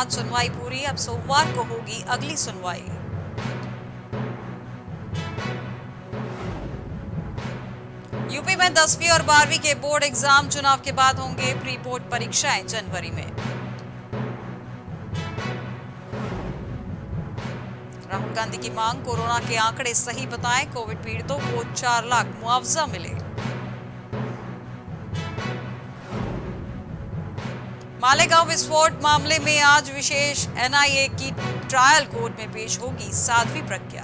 आज सुनवाई पूरी, अब सोमवार को होगी अगली सुनवाई। यूपी में 10वीं और 12वीं के बोर्ड एग्जाम चुनाव के बाद होंगे। प्री बोर्ड परीक्षाएं जनवरी में। राहुल गांधी की मांग, कोरोना के आंकड़े सही बताएं, कोविड पीड़ितों को 4 लाख मुआवजा मिले। मालेगांव विस्फोट मामले में आज विशेष एनआईए की ट्रायल कोर्ट में पेश होगी साध्वी प्रज्ञा।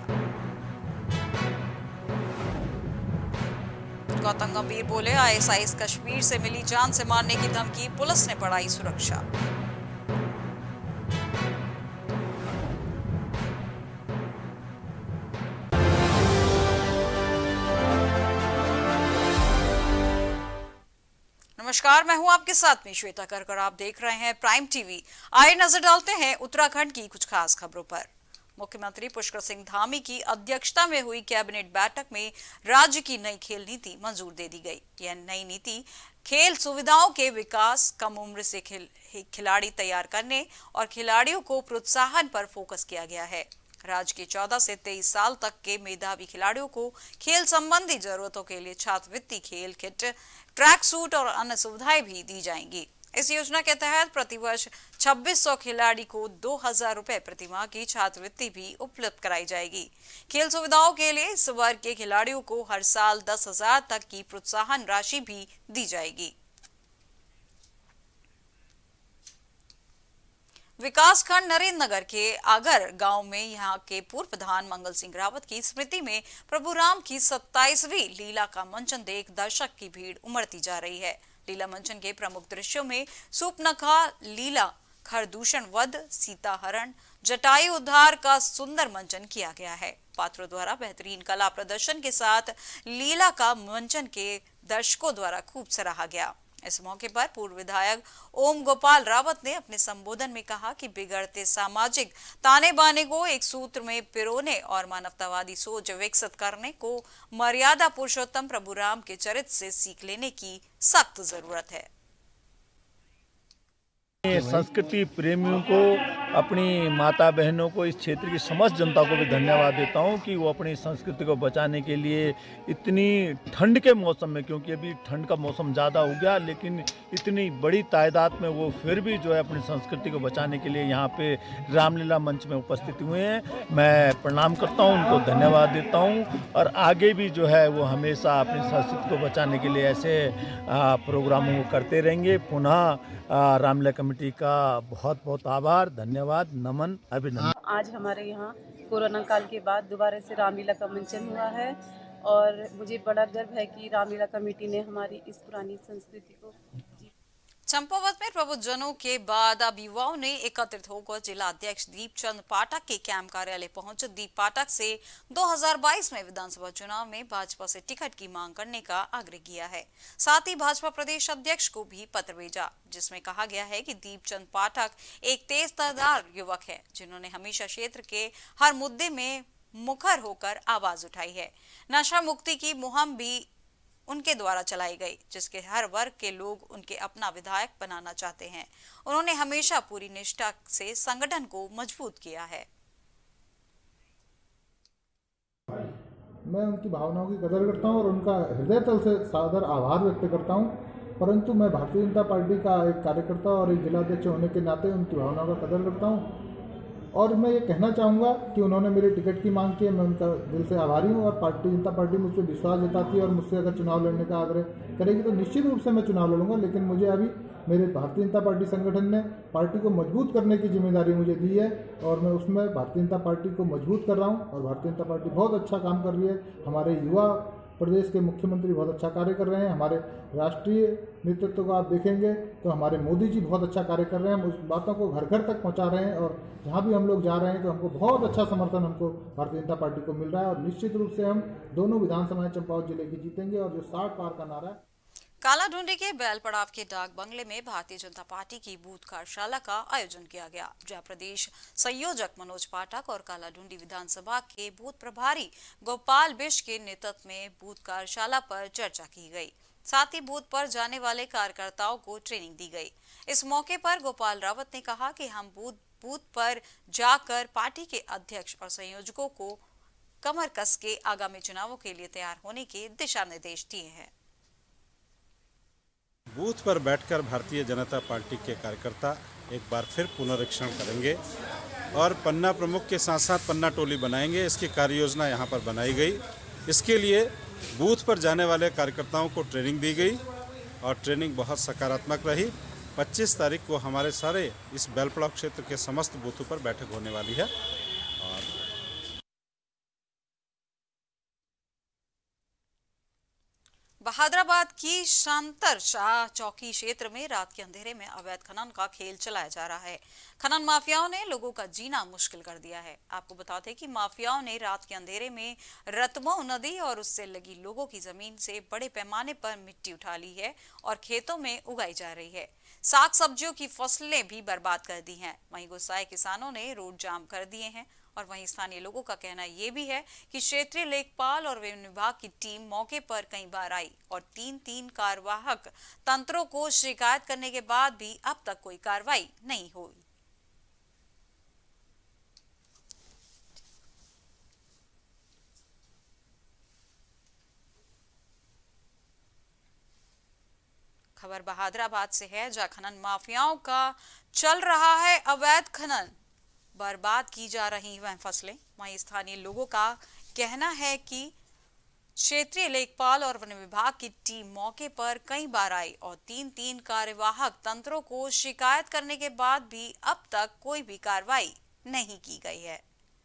गौतम गंभीर बोले, आईएसआईएस कश्मीर से मिली जान से मारने की धमकी, पुलिस ने बढ़ाई सुरक्षा। नमस्कार, मैं हूं आपके साथ में श्वेता कर्क और आप देख रहे हैं प्राइम टीवी। आइए नजर डालते हैं उत्तराखंड की कुछ खास खबरों पर। मुख्यमंत्री पुष्कर सिंह धामी की अध्यक्षता में हुई कैबिनेट बैठक में राज्य की नई खेल नीति मंजूर दे दी गई। यह नई नीति खेल सुविधाओं के विकास, कम उम्र से खिलाड़ी तैयार करने और खिलाड़ियों को प्रोत्साहन पर फोकस किया गया है। राज्य के 14 से 23 साल तक के मेधावी खिलाड़ियों को खेल संबंधी जरूरतों के लिए छात्रवृत्ति, खेल किट, ट्रैक सूट और अन्य सुविधाएं भी दी जाएंगी। इस योजना के तहत प्रतिवर्ष 2600 खिलाड़ी को 2000 रुपए प्रतिमाह की छात्रवृत्ति भी उपलब्ध कराई जाएगी। खेल सुविधाओं के लिए इस वर्ग के खिलाड़ियों को हर साल 10,000 तक की प्रोत्साहन राशि भी दी जाएगी। विकासखंड नरेंद्र नगर के आगर गांव में यहां के पूर्व प्रधान मंगल सिंह रावत की स्मृति में प्रभु राम की 27वीं लीला का मंचन देख दर्शक की भीड़ उमड़ती जा रही है। लीला मंचन के प्रमुख दृश्यों में सूपनखा लीला, खरदूषण वध, सीता हरण, जटायु उद्धार का सुंदर मंचन किया गया है। पात्रों द्वारा बेहतरीन कला प्रदर्शन के साथ लीला का मंचन के दर्शकों द्वारा खूब सराहा गया। इस मौके पर पूर्व विधायक ओम गोपाल रावत ने अपने संबोधन में कहा कि बिगड़ते सामाजिक ताने बाने को एक सूत्र में पिरोने और मानवतावादी सोच विकसित करने को मर्यादा पुरुषोत्तम प्रभु राम के चरित्र से सीख लेने की सख्त जरूरत है। संस्कृति प्रेमियों को, अपनी माता बहनों को, इस क्षेत्र की समस्त जनता को भी धन्यवाद देता हूं कि वो अपनी संस्कृति को बचाने के लिए इतनी ठंड के मौसम में, क्योंकि अभी ठंड का मौसम ज़्यादा हो गया, लेकिन इतनी बड़ी तादाद में वो फिर भी जो है अपनी संस्कृति को बचाने के लिए यहाँ पे रामलीला मंच में उपस्थित हुए हैं। मैं प्रणाम करता हूँ, उनको धन्यवाद देता हूँ और आगे भी जो है वो हमेशा अपनी संस्कृति को बचाने के लिए ऐसे प्रोग्रामों को करते रहेंगे। पुनः रामलीला कमेटी का बहुत बहुत आभार, धन्यवाद, नमन, अभिनंदन। आज हमारे यहाँ कोरोना काल के बाद दोबारा से रामलीला का मंचन हुआ है और मुझे बड़ा गर्व है कि रामलीला कमेटी ने हमारी इस पुरानी संस्कृति को। चंपावत में प्रबुद्धजनों के बाद अब युवाओं ने एकत्रित होकर जिला अध्यक्ष दीपचंद पाठक के कैंप कार्यालय पहुंच दीप पाठक से 2022 में विधानसभा चुनाव में भाजपा से टिकट की मांग करने का आग्रह किया है। साथ ही भाजपा प्रदेश अध्यक्ष को भी पत्र भेजा, जिसमें कहा गया है कि दीपचंद पाठक एक तेज तर्रार युवक है, जिन्होंने हमेशा क्षेत्र के हर मुद्दे में मुखर होकर आवाज उठाई है। नशा मुक्ति की मुहिम भी उनके द्वारा चलाई गई, जिसके हर वर्ग के लोग उनके अपना विधायक बनाना चाहते हैं। उन्होंने हमेशा पूरी निष्ठा से संगठन को मजबूत किया है। मैं उनकी भावनाओं की कदर करता हूं और उनका हृदय तल से सादर आभार व्यक्त करता हूं, परंतु मैं भारतीय जनता पार्टी का एक कार्यकर्ता और एक जिलाध्यक्ष होने के नाते उनकी भावनाओं का कदर करता हूं और मैं ये कहना चाहूँगा कि उन्होंने मेरी टिकट की मांग की है। मैं उनका दिल से आभारी हूँ और भारतीय जनता पार्टी मुझ पर विश्वास जताती है और मुझसे अगर चुनाव लड़ने का आग्रह करेगी तो निश्चित रूप से मैं चुनाव लड़ूंगा। लेकिन मुझे अभी मेरे भारतीय जनता पार्टी संगठन ने पार्टी को मजबूत करने की जिम्मेदारी मुझे दी है और मैं उसमें भारतीय जनता पार्टी को मजबूत कर रहा हूँ और भारतीय जनता पार्टी बहुत अच्छा काम कर रही है। हमारे युवा प्रदेश के मुख्यमंत्री बहुत अच्छा कार्य कर रहे हैं। हमारे राष्ट्रीय नेतृत्व को आप देखेंगे तो हमारे मोदी जी बहुत अच्छा कार्य कर रहे हैं। हम उस बातों को घर घर तक पहुंचा रहे हैं और जहां भी हम लोग जा रहे हैं तो हमको बहुत अच्छा समर्थन हमको भारतीय जनता पार्टी को मिल रहा है और निश्चित रूप से हम दोनों विधानसभाएं चंपावत जिले की जीतेंगे और जो 60 पार का नारा है। कालाढूंडी के बैल पड़ाव के डाक बंगले में भारतीय जनता पार्टी की बूथ कार्यशाला का आयोजन किया गया, जहां प्रदेश संयोजक मनोज पाठक और कालाढूंडी विधानसभा के बूथ प्रभारी गोपाल बिश के नेतृत्व में बूथ कार्यशाला पर चर्चा की गई। साथ ही बूथ पर जाने वाले कार्यकर्ताओं को ट्रेनिंग दी गई। इस मौके पर गोपाल रावत ने कहा कि हम बूथ बूथ पर जाकर पार्टी के अध्यक्ष और संयोजकों को कमर कस के आगामी चुनावों के लिए तैयार होने के दिशा निर्देश दिए हैं। बूथ पर बैठकर भारतीय जनता पार्टी के कार्यकर्ता एक बार फिर पुनरीक्षण करेंगे और पन्ना प्रमुख के साथ साथ पन्ना टोली बनाएंगे। इसकी कार्य योजना यहाँ पर बनाई गई। इसके लिए बूथ पर जाने वाले कार्यकर्ताओं को ट्रेनिंग दी गई और ट्रेनिंग बहुत सकारात्मक रही। 25 तारीख को हमारे सारे इस बेलपड़ा क्षेत्र के समस्त बूथों पर बैठक होने वाली है। और बहादुराबाद की शांतर शाह चौकी क्षेत्र में रात के अंधेरे में अवैध खनन का खेल चलाया जा रहा है। खनन माफियाओं ने लोगों का जीना मुश्किल कर दिया है। आपको बता दें कि माफियाओं ने रात के अंधेरे में रतमो नदी और उससे लगी लोगों की जमीन से बड़े पैमाने पर मिट्टी उठा ली है और खेतों में उगाई जा रही है। साग सब्जियों की फसलें भी बर्बाद कर दी हैं। वहीं गुस्साए किसानों ने रोड जाम कर दिए हैं और वहीं स्थानीय लोगों का कहना यह भी है कि क्षेत्रीय लेखपाल और वन विभाग की टीम मौके पर कई बार आई और तीन कार्यवाहक तंत्रों को शिकायत करने के बाद भी अब तक कोई कार्रवाई नहीं हुई। खबर बहादुराबाद से है, जहां खनन माफियाओं का चल रहा है अवैध खनन, बर्बाद की जा रही वह फसलें। वहीं स्थानीय लोगों का कहना है कि क्षेत्रीय लेखपाल और वन विभाग की टीम मौके पर कई बार आई और तीन कार्यवाहक तंत्रों को शिकायत करने के बाद भी अब तक कोई भी कार्रवाई नहीं की गई है।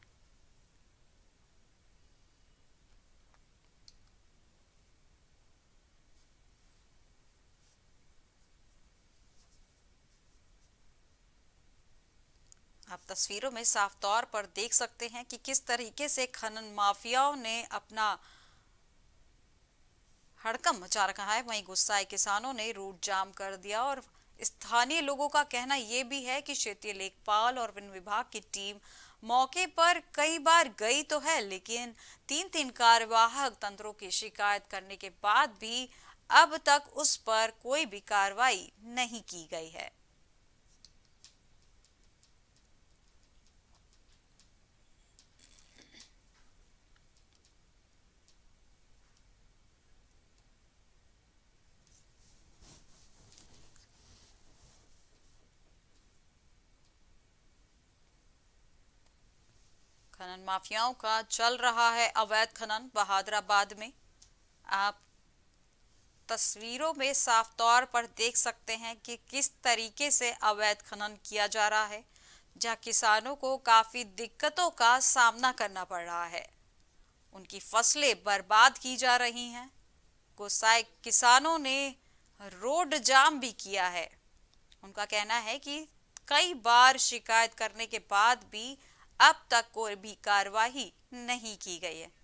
आप तस्वीरों में साफ तौर पर देख सकते हैं कि किस तरीके से खनन माफियाओं ने अपना हड़कंप मचा रखा है। वहीं गुस्साए किसानों ने रोड जाम कर दिया और स्थानीय लोगों का कहना यह भी है कि क्षेत्रीय लेखपाल और वन विभाग की टीम मौके पर कई बार गई तो है, लेकिन तीन कार्यवाहक तंत्रों की शिकायत करने के बाद भी अब तक उस पर कोई भी कार्रवाई नहीं की गई है। खनन माफियाओं का चल रहा है अवैध खनन बहादुराबाद में। आप तस्वीरों में साफ तौर पर देख सकते हैं कि किस तरीके से अवैध खनन किया जा रहा है, जहां किसानों को काफी दिक्कतों का सामना करना पड़ रहा है। उनकी फसलें बर्बाद की जा रही हैं। गुस्साए किसानों ने रोड जाम भी किया है। उनका कहना है कि कई बार शिकायत करने के बाद भी अब तक कोई भी कार्रवाई नहीं की गई है।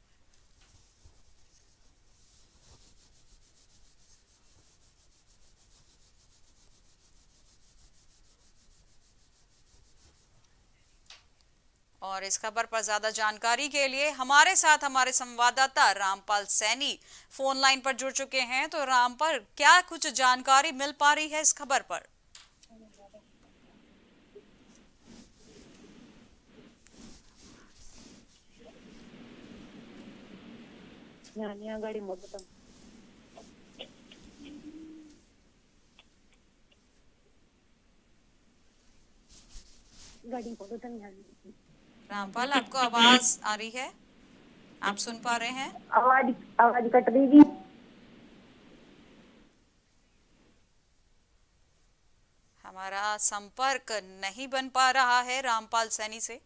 और इस खबर पर ज्यादा जानकारी के लिए हमारे साथ हमारे संवाददाता रामपाल सैनी फोन लाइन पर जुड़ चुके हैं। तो रामपाल, क्या कुछ जानकारी मिल पा रही है इस खबर पर? गाड़ी मोड़ रामपाल, आपको आवाज आ रही है? आप सुन पा रहे हैं? आवाज कट रही थी। हमारा संपर्क नहीं बन पा रहा है रामपाल सैनी से।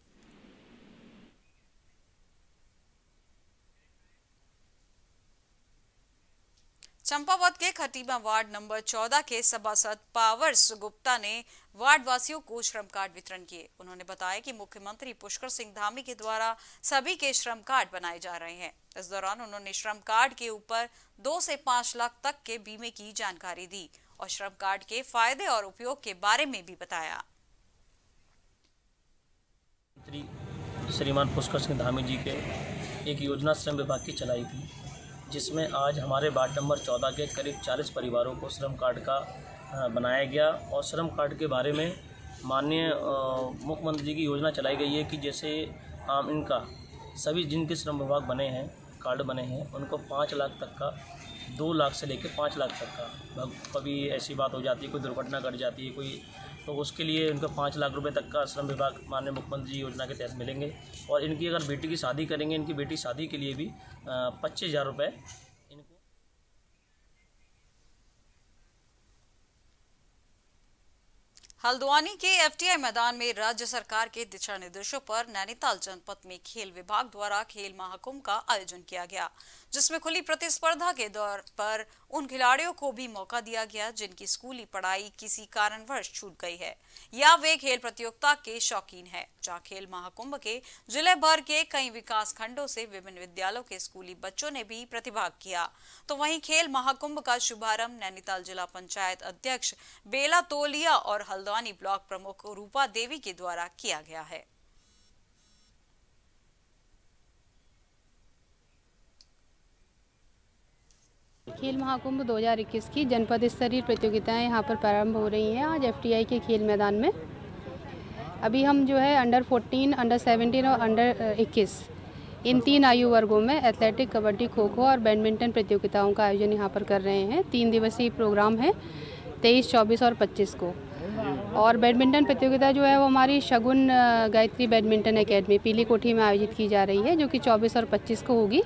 चंपावत के खटीमा वार्ड नंबर 14 के सभासद पावर्स गुप्ता ने वार्ड वासियों को श्रम कार्ड वितरण किए। उन्होंने बताया कि मुख्यमंत्री पुष्कर सिंह धामी के द्वारा सभी के श्रम कार्ड बनाए जा रहे हैं। इस दौरान उन्होंने श्रम कार्ड के ऊपर 2 से 5 लाख तक के बीमे की जानकारी दी और श्रम कार्ड के फायदे और उपयोग के बारे में भी बताया। श्रीमान पुष्कर सिंह धामी जी के एक योजना श्रम विभाग की चलाई थी, जिसमें आज हमारे वार्ड नंबर 14 के करीब 40 परिवारों को श्रम कार्ड का बनाया गया और श्रम कार्ड के बारे में माननीय मुख्यमंत्री जी की योजना चलाई गई है कि जैसे इनका सभी जिनके श्रम विभाग बने हैं, कार्ड बने हैं, उनको 5 लाख तक का, 2 लाख से लेकर 5 लाख तक का, कभी ऐसी बात हो जाती है, कोई दुर्घटना घट जाती है कोई, तो उसके लिए उनको 5 लाख रुपए तक का श्रम विभाग माननीय मुख्यमंत्री योजना के तहत मिलेंगे। और इनकी अगर बेटी की शादी करेंगे, इनकी बेटी शादी के लिए भी 25,000 रुपये इनको। हल्द्वानी के एफटीआई मैदान में राज्य सरकार के दिशा निर्देशों पर नैनीताल जनपद में खेल विभाग द्वारा खेल महाकुंभ का आयोजन किया गया, जिसमें खुली प्रतिस्पर्धा के दौर पर उन खिलाड़ियों को भी मौका दिया गया जिनकी स्कूली पढ़ाई किसी कारणवश छूट गई है या वे खेल प्रतियोगिता के शौकीन हैं। जहां खेल महाकुंभ के जिले भर के कई विकास खंडों से विभिन्न विद्यालयों के स्कूली बच्चों ने भी प्रतिभाग किया, तो वहीं खेल महाकुंभ का शुभारंभ नैनीताल जिला पंचायत अध्यक्ष बेला तोलिया और हल्द्वानी ब्लॉक प्रमुख रूपा देवी के द्वारा किया गया है। खेल महाकुंभ 2021 की जनपद स्तरीय प्रतियोगिताएं यहां पर प्रारंभ हो रही हैं आज एफटीआई के खेल मैदान में। अभी हम जो है अंडर 14, अंडर 17 और अंडर 21 इन 3 आयु वर्गों में एथलेटिक, कबड्डी, खो खो और बैडमिंटन प्रतियोगिताओं का आयोजन यहां पर कर रहे हैं। 3 दिवसीय प्रोग्राम है 23, 24 और 25 को। और बैडमिंटन प्रतियोगिता जो है वो हमारी शगुन गायत्री बैडमिंटन एकेडमी पीली कोठी में आयोजित की जा रही है, जो कि 24 और 25 को होगी।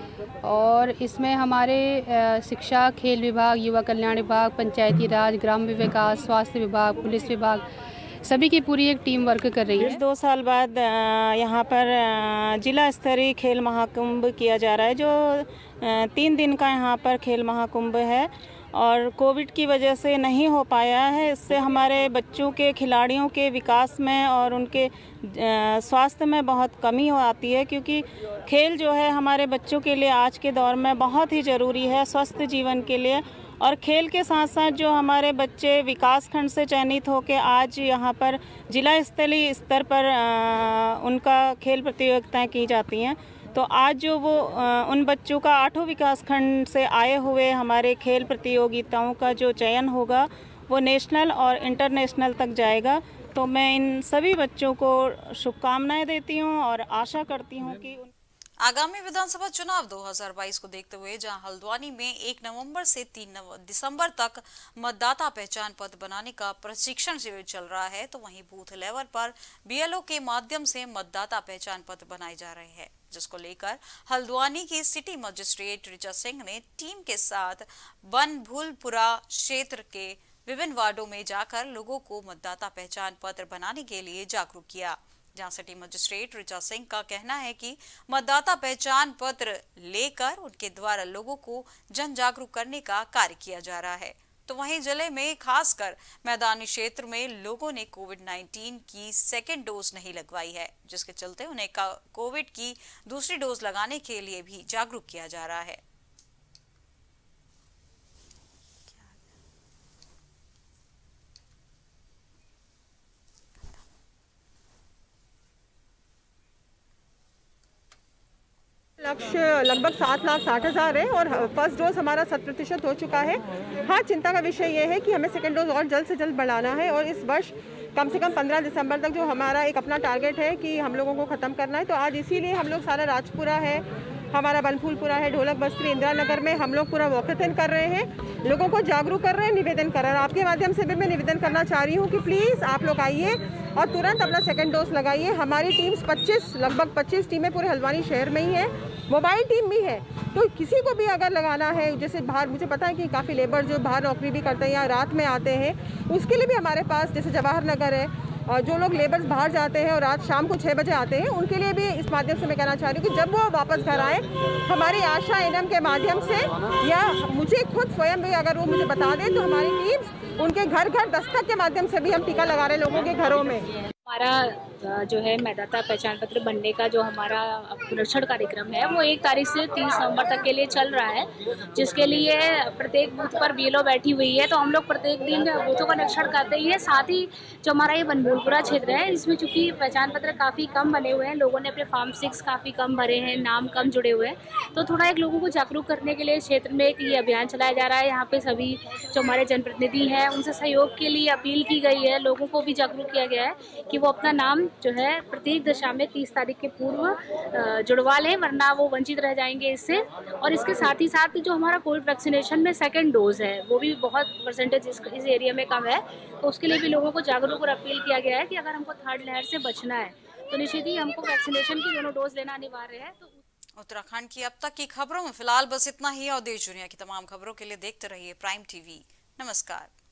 और इसमें हमारे शिक्षा, खेल विभाग, युवा कल्याण विभाग, पंचायती राज, ग्राम विकास, स्वास्थ्य विभाग, पुलिस विभाग, सभी की पूरी एक टीम वर्क कर रही है। 2 साल बाद यहाँ पर जिला स्तरीय खेल महाकुंभ किया जा रहा है, जो 3 दिन का यहाँ पर खेल महाकुंभ है और कोविड की वजह से नहीं हो पाया है। इससे हमारे बच्चों के, खिलाड़ियों के विकास में और उनके स्वास्थ्य में बहुत कमी हो आती है, क्योंकि खेल जो है हमारे बच्चों के लिए आज के दौर में बहुत ही ज़रूरी है स्वस्थ जीवन के लिए। और खेल के साथ साथ जो हमारे बच्चे विकास खंड से चयनित होकर आज यहाँ पर जिला स्तरीय स्तर पर उनका खेल प्रतियोगिताएं की जाती हैं, तो आज जो वो उन बच्चों का 8 विकास खंड से आए हुए हमारे खेल प्रतियोगिताओं का जो चयन होगा वो नेशनल और इंटरनेशनल तक जाएगा। तो मैं इन सभी बच्चों को शुभकामनाएं देती हूं और आशा करती हूं कि आगामी विधानसभा चुनाव 2022 को देखते हुए जहां हल्द्वानी में 1 नवंबर से 3 दिसंबर तक मतदाता पहचान पत्र बनाने का प्रशिक्षण शिविर चल रहा है, तो वहीं बूथ लेवल पर बीएलओ के माध्यम से मतदाता पहचान पत्र बनाए जा रहे हैं, जिसको लेकर हल्द्वानी की सिटी मजिस्ट्रेट ऋचा सिंह ने टीम के साथ बनभूलपुरा क्षेत्र के विभिन्न वार्डों में जाकर लोगों को मतदाता पहचान पत्र बनाने के लिए जागरूक किया। जहां सिटी मजिस्ट्रेट ऋचा सिंह का कहना है कि मतदाता पहचान पत्र लेकर उनके द्वारा लोगों को जन जागरूक करने का कार्य किया जा रहा है, तो वहीं जिले में खासकर मैदानी क्षेत्र में लोगों ने कोविड-19 की 2nd डोज नहीं लगवाई है, जिसके चलते उन्हें कोविड की दूसरी डोज लगाने के लिए भी जागरूक किया जा रहा है। लक्ष्य लगभग 7,60,000 है और फर्स्ट डोज हमारा 100% हो चुका है। हाँ, चिंता का विषय ये है कि हमें 2nd डोज और जल्द से जल्द बढ़ाना है और इस वर्ष कम से कम 15 दिसंबर तक जो हमारा एक अपना टारगेट है कि हम लोगों को ख़त्म करना है। तो आज इसीलिए हम लोग सारा राजपुरा है, हमारा बनफूलपुरा है, ढोलक बस्ती, इंदिरा नगर में हम लोग पूरा वॉकथन कर रहे हैं, लोगों को जागरूक कर रहे हैं, निवेदन कर रहे हैं। आपके माध्यम से भी मैं निवेदन करना चाह रही हूँ कि प्लीज़ आप लोग आइए और तुरंत अपना 2nd डोज लगाइए। हमारी टीम्स लगभग 25 टीमें पूरे हल्द्वानी शहर में ही है, मोबाइल टीम भी है, तो किसी को भी अगर लगाना है, जैसे बाहर मुझे पता है कि काफ़ी लेबर जो बाहर नौकरी भी करते हैं या रात में आते हैं, उसके लिए भी हमारे पास जैसे जवाहर नगर है, और जो लोग लेबर्स बाहर जाते हैं और रात शाम को 6 बजे आते हैं, उनके लिए भी इस माध्यम से मैं कहना चाह रही हूँ कि जब वो वापस घर आए, हमारी आशा एनएम के माध्यम से या मुझे खुद स्वयं भी अगर वो मुझे बता दें तो हमारी टीम्स उनके घर घर दस्तक के माध्यम से भी हम टीका लगा रहे हैं लोगों के घरों में। हमारा जो है मतदाता पहचान पत्र बनने का जो हमारा पुनरीक्षण कार्यक्रम है वो 1 तारीख से 30 नवंबर तक के लिए चल रहा है, जिसके लिए प्रत्येक बूथ पर BLO बैठी हुई है। तो हम लोग प्रत्येक दिन बूथों का निरीक्षण करते ही है। साथ ही जो हमारा ये बनभूलपुरा क्षेत्र है, इसमें चूंकि पहचान पत्र काफ़ी कम बने हुए हैं, लोगों ने अपने फॉर्म 6 काफ़ी कम भरे हैं, नाम कम जुड़े हुए हैं, तो थोड़ा एक लोगों को जागरूक करने के लिए क्षेत्र में एक ये अभियान चलाया जा रहा है। यहाँ पे सभी जो हमारे जनप्रतिनिधि हैं उनसे सहयोग के लिए अपील की गई है, लोगों को भी जागरूक किया गया है कि वो अपना नाम जो है प्रत्येक दशा में 30 तारीख के पूर्व जुड़वा लें, वरना वो वंचित रह जाएंगे इससे। और इसके साथ ही साथ जो हमारा कोविड वैक्सीनेशन में 2nd डोज है वो भी बहुत परसेंटेज इस एरिया में कम है, तो उसके लिए भी लोगों को जागरूक और अपील किया गया है कि अगर हमको 3rd लहर से बचना है तो निश्चित ही हमको वैक्सीनेशन की दोनों डोज लेना अनिवार्य है। तो उत्तराखंड की अब तक की खबरों में फिलहाल बस इतना ही और देश दुनिया की तमाम खबरों के लिए देखते रहिए प्राइम टीवी। नमस्कार।